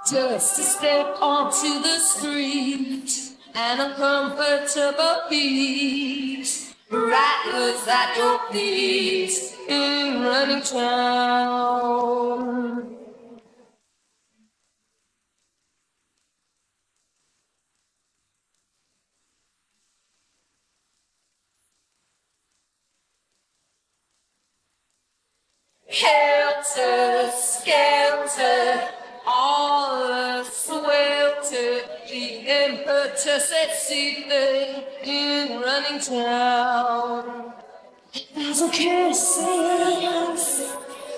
Just a step onto the street and a comfortable beat rattles at your feet in running town. Helter skelter, all swelter, the impetus at seething in running town. 1,000 kisses,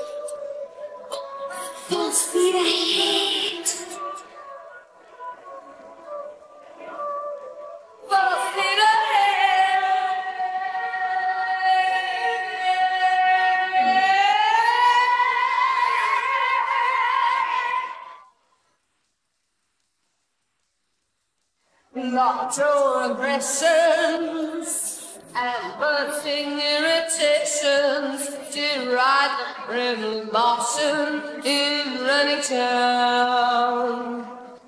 full speed ahead, full speed ahead. Microaggressions and bursting irritations deride the friendly motion in running town.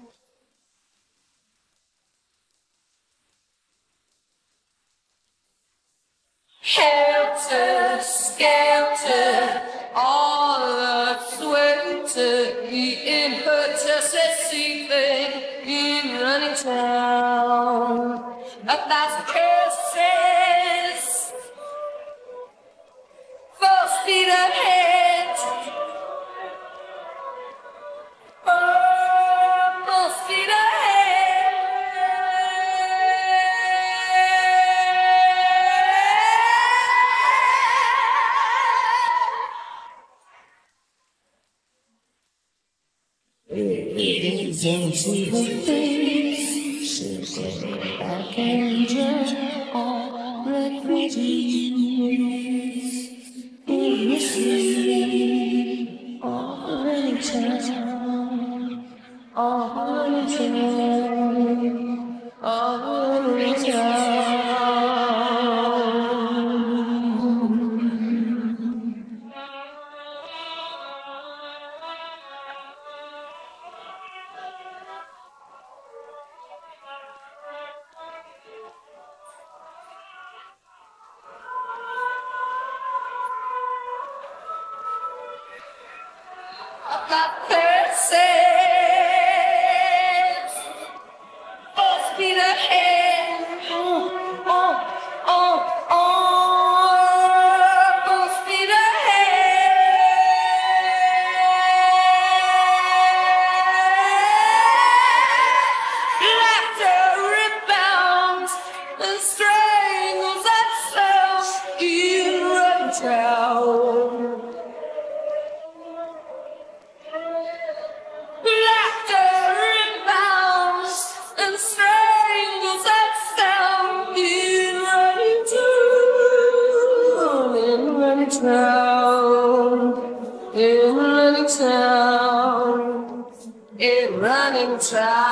Helter skelter, all the swelter, the impetus at seething in running town. 1,000 curses, full speed ahead, full speed ahead. Into the face, she's back and all refugees in the sea, all running town, all running town, all running town. That persist, full speed ahead, full speed ahead. Laughter rebounds and strangles itself in running town. In running town, in running town.